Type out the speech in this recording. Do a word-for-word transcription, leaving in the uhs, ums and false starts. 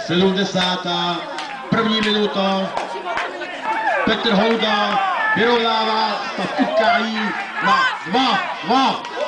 sedmdesátá první minuta. Petr Houda vyrovnává stav utkání na dva dva.